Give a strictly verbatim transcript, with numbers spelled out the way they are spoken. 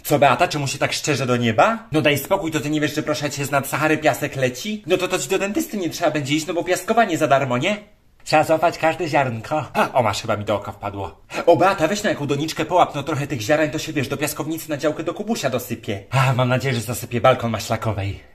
Co, Beata, czemu się tak szczerze do nieba? No daj spokój, to ty nie wiesz, że proszę cię, z nad Sahary piasek leci? No to to ci do dentysty nie trzeba będzie iść, no bo piaskowanie za darmo, nie? Trzeba złapać każde ziarnko. A, o masz, chyba mi do oka wpadło. O, Beata, weź na jaką doniczkę połap, no trochę tych ziaren to się, wiesz, do piaskownicy na działkę do Kubusia dosypie. A, mam nadzieję, że zasypie balkon maślakowej.